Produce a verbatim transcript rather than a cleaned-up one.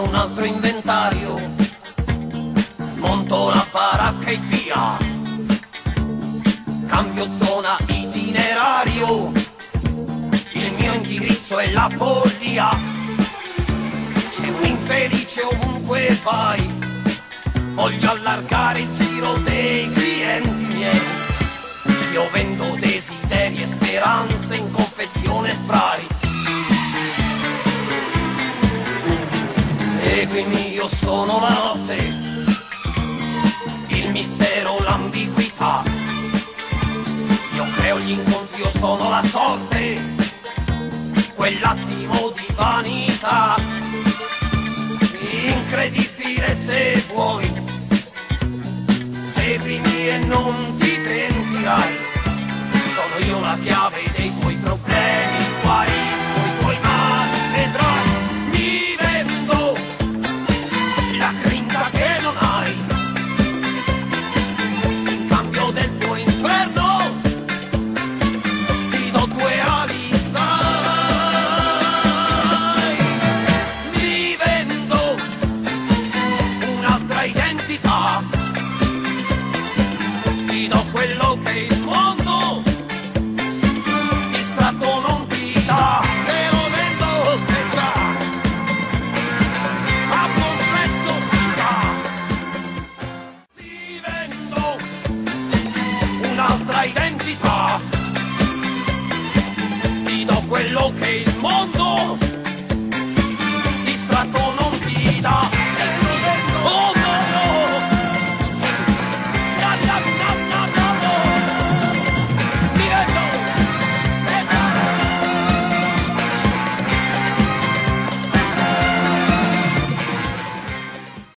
un altro inventario, smonto la baracca e via, cambio zona itinerario, il mio indirizzo è la follia, c'è un infelice ovunque vai, voglio allargare il giro dei clienti miei, io vendo desideri e speranze in confezione spray. Seguimi, io sono la notte, il mistero, l'ambiguità, io creo gli incontri, io sono la sorte, quell'attimo di vanità, incredibile se vuoi, seguimi e non ti pentirai, sono io la chiave dei tuoi problemi, guai, coi tuoi mali vedrai, mi vendo la grinta che non hai, in cambio del tuo inferno ti do due ali, sai, mi vendo un'altra identità, ti do quello che il mondo distratto non ti dà, te lo vendo se già a buon prezzo si sa, ti vendo un'altra identità, ti do quello che il mondo